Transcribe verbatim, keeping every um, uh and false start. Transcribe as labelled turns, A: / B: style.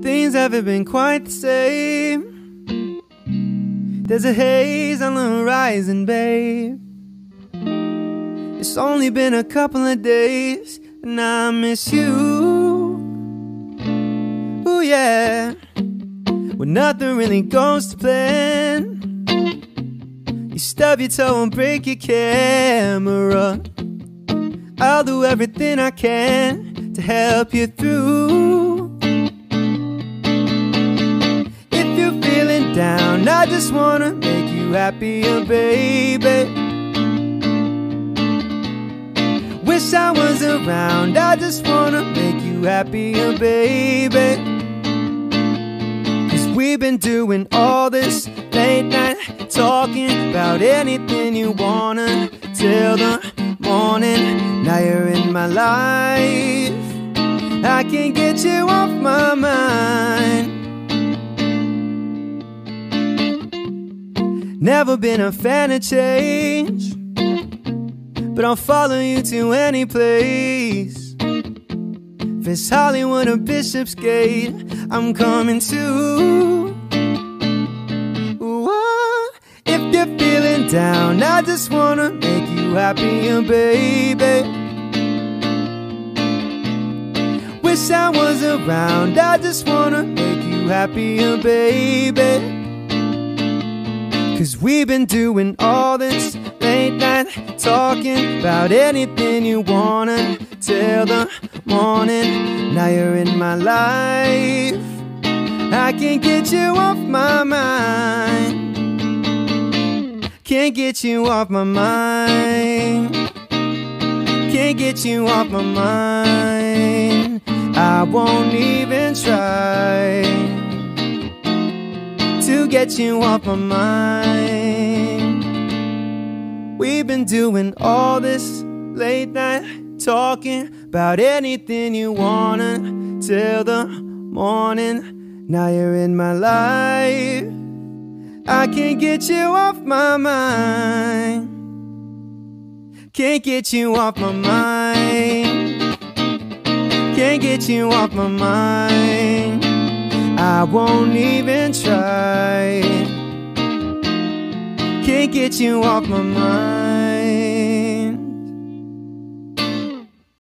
A: things haven't been quite the same. There's a haze on the horizon, babe. It's only been a couple of days, and I miss you. Ooh, yeah. When nothing really goes to plan, you stub your toe and break your camera. I'll do everything I can to help you through. If you're feeling down, I just wanna make you happier, baby. Wish I was around, I just wanna make you happier, baby. Cause we've been doing all this late night talking about anything you wanna till the morning. Now you're in my life, I can't get you off my mind. Never been a fan of change, but I'll follow you to any place. If it's Hollywood or Bishopsgate, I'm coming too. Ooh, oh, if you're feeling down, I just wanna make you happier, baby. Wish I was around, I just wanna make you happier, baby. Cause we've been doing all this late night talking about anything you wanna till the morning. Now you're in my life, I can't get you off my mind. Can't get you off my mind. Can't get you off my mind. I won't even try to get you off my mind. We've been doing all this late night talking about anything you wanna till the morning. Now you're in my life, I can't get you off my mind. Can't get you off my mind. Can't get you off my mind. I won't even try. Can't get you off my mind.